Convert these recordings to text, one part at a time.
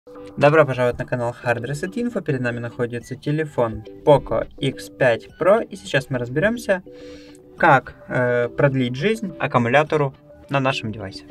Добро пожаловать на канал Hard Reset Info. Перед нами находится телефон Poco X5 Pro. И сейчас мы разберемся, как продлить жизнь аккумулятору на нашем девайсе.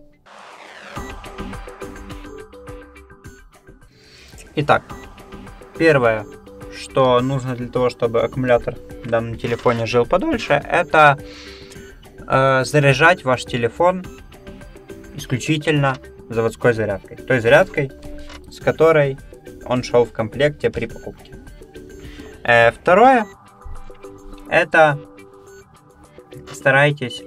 Итак, первое, что нужно для того, чтобы аккумулятор в данном телефоне жил подольше, это заряжать ваш телефон исключительно заводской зарядкой. Той зарядкой, с которой он шел в комплекте при покупке. Второе, это старайтесь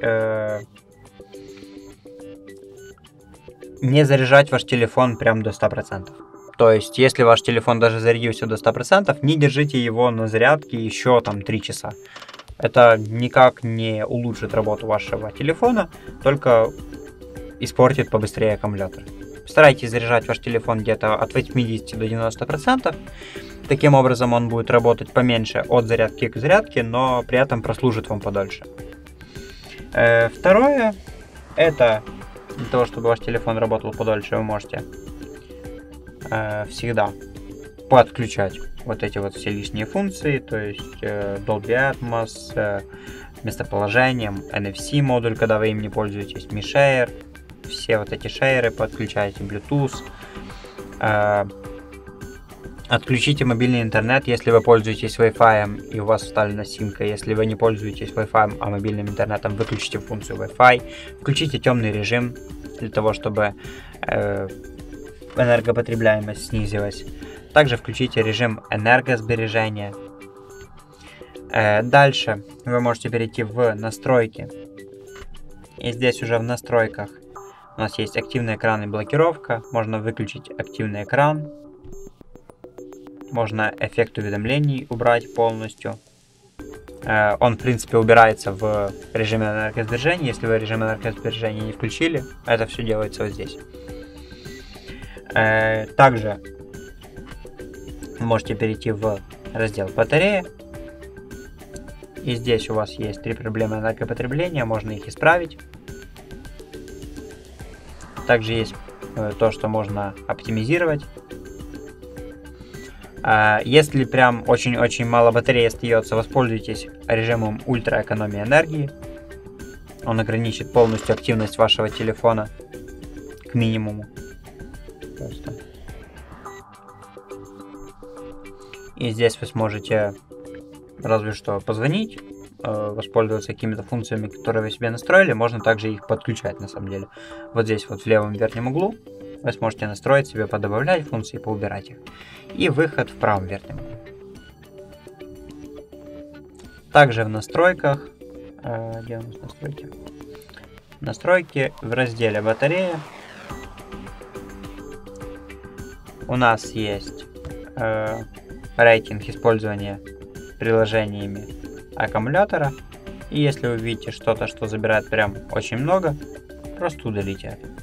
не заряжать ваш телефон прям до 100%. То есть, если ваш телефон даже зарядился до 100%, не держите его на зарядке еще там 3 часа. Это никак не улучшит работу вашего телефона, только испортит побыстрее аккумулятор. Старайтесь заряжать ваш телефон где-то от 80 до 90%. Таким образом он будет работать поменьше от зарядки к зарядке, но при этом прослужит вам подольше. Второе, это для того, чтобы ваш телефон работал подольше, вы можете всегда подключать вот эти вот все лишние функции, то есть Dolby Atmos, местоположением, NFC модуль, когда вы им не пользуетесь, Mi Share, все вот эти шейеры подключайте, Bluetooth, отключите мобильный интернет, если вы пользуетесь Wi-Fi и у вас вставлена симка. Если вы не пользуетесь Wi-Fi, а мобильным интернетом, выключите функцию Wi-Fi, включите темный режим для того, чтобы энергопотребляемость снизилась. Также включите режим энергосбережения. Дальше вы можете перейти в настройки. И здесь уже в настройках у нас есть активный экран и блокировка. Можно выключить активный экран. Можно эффект уведомлений убрать полностью. Он, в принципе, убирается в режиме энергосбережения. Если вы режим энергосбережения не включили, это все делается вот здесь. Также можете перейти в раздел батарея. И здесь у вас есть 3 проблемы энергопотребления. Можно их исправить. Также есть то, что можно оптимизировать. Если прям очень-очень мало батареи остается, воспользуйтесь режимом ультра экономии энергии. Он ограничит полностью активность вашего телефона к минимуму. Просто. И здесь вы сможете разве что позвонить, воспользоваться какими-то функциями, которые вы себе настроили. Можно также их подключать на самом деле. Вот здесь вот в левом верхнем углу вы сможете настроить себе, подобавлять функции, поубирать их. И выход в правом верхнем углу. Также в настройках, где у нас настройки? Настройки в разделе батарея. У нас есть рейтинг использования приложениями аккумулятора. И если вы видите что-то, что забирает прям очень много, просто удалите это.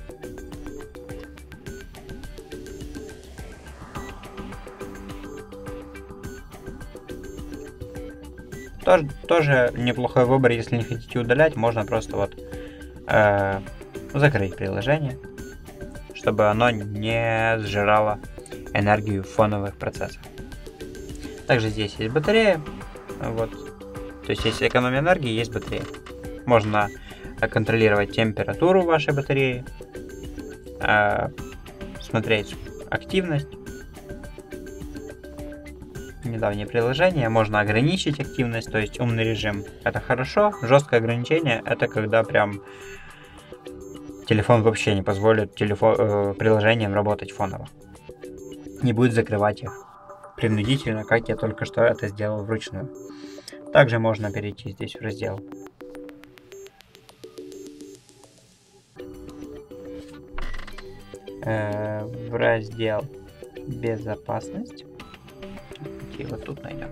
Тоже неплохой выбор, если не хотите удалять, можно просто вот закрыть приложение, чтобы оно не сжирало энергию в фоновых процессах. Также здесь есть батарея, вот, то есть есть экономия энергии, есть батарея. Можно контролировать температуру вашей батареи, смотреть активность. Недавнее приложение, можно ограничить активность, то есть умный режим это хорошо, жесткое ограничение это когда прям телефон вообще не позволит приложениям работать фоново, не будет закрывать их принудительно, как я только что это сделал вручную. Также можно перейти здесь в раздел безопасность. И вот тут найдем.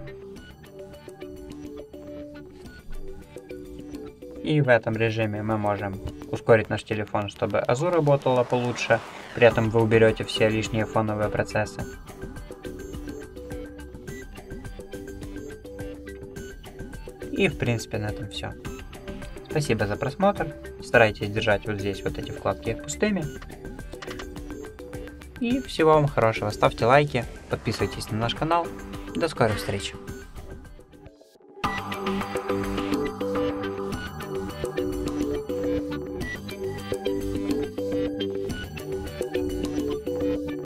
И в этом режиме мы можем ускорить наш телефон, чтобы АЗУ работала получше. При этом вы уберете все лишние фоновые процессы. И в принципе на этом все. Спасибо за просмотр. Старайтесь держать вот здесь вот эти вкладки пустыми. И всего вам хорошего. Ставьте лайки, подписывайтесь на наш канал. До скорой встречи.